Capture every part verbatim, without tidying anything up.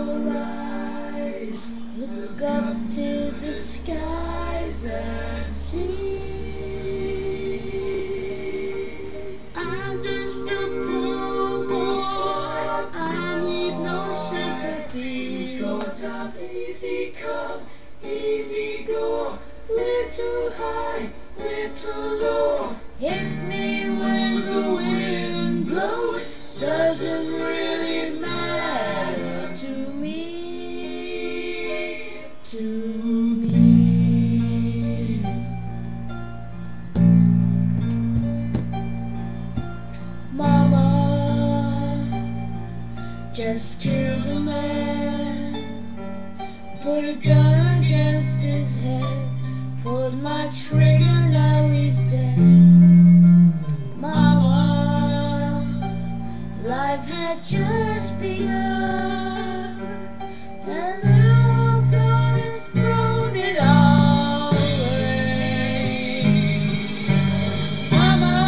your eyes, look up to the skies and see. I'm just a poor boy, I need no sympathy. Cause I'm easy come, easy go, little high, little low. Hit me when the wind blows, doesn't really matter to me, to me. Mama just killed a man, put a gun against his head, pulled my trigger, now he's dead. Mama, life had just begun, and now I've gone and thrown it all away. Mama,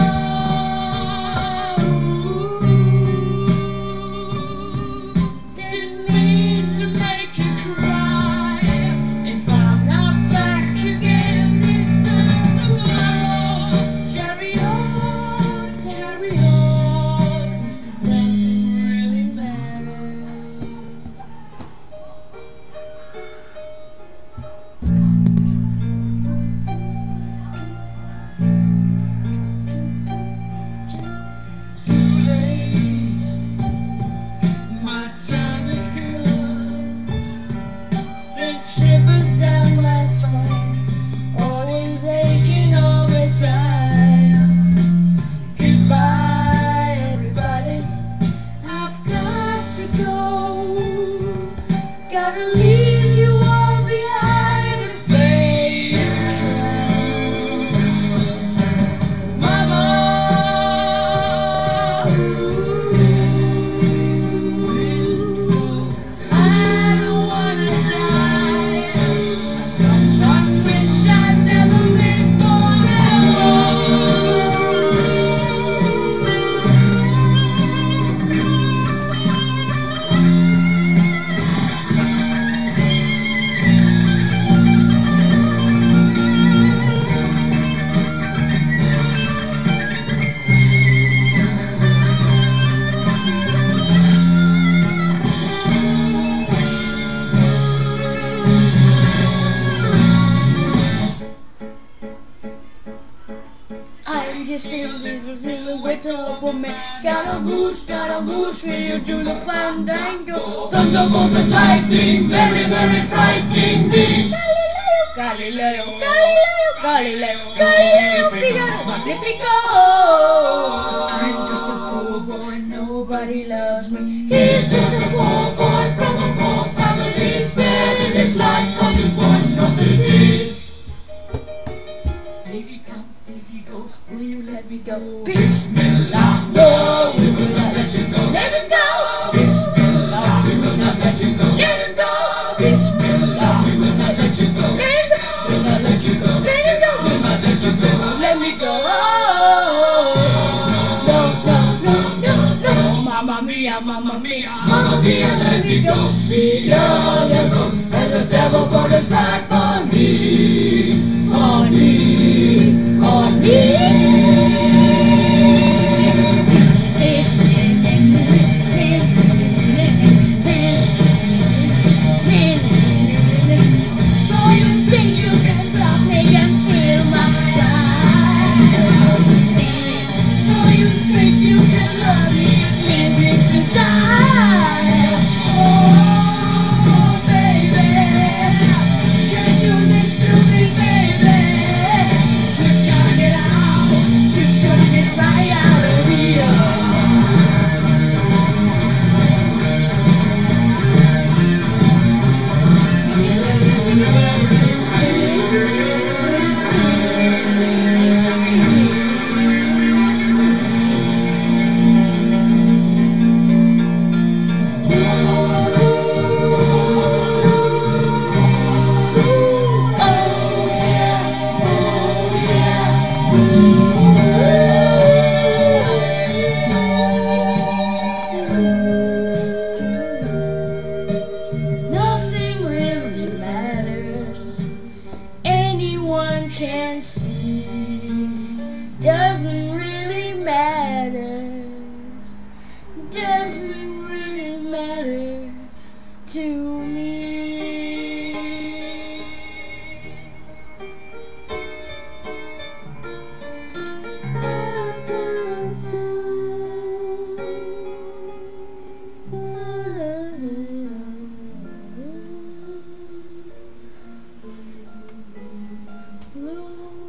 ooh, didn't mean to make you cry. If I'm not back again this time tomorrow, carry on, carry on, doesn't really matter. Too late, my time is come, sent shivers down my spine, always aching all the time. Goodbye everybody, I've got to go, gotta leave you all behind and face the truth. Mama, ooh, I don't wanna die, I sometimes wish I'd never been born at all. I'm just a little silhouette of a man. Scaramouche, Scaramouche, will you do the fandango? Thunderbolts of lightning, very, very frightening me. Galileo, Galileo, Galileo, Galileo, Figaro, Magnifico. I'm just a poor boy, nobody loves me. He's just a poor boy from a poor family, staring his life on his monstrosity. Easy come, easy go, will you let me go? Bismillah, no, we will not let you go. Let it go. Bismillah, we will not let you go. Let it go. Bismillah, we will not let you go. Let it go. We will not let you go. Let it go. We will not let you go. Let me go. No, no, no, no, no. Mamma mia, mamma mia, mamma mia, let me go. Beyond the road, there's a devil for the strike on me, on me. On me. So you think you can stop me and feel my ride? So you think you can love me, leave me to die? Oh baby, can't do this to me, baby. Just cut it out. to me.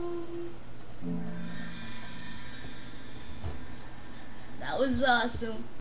That was awesome.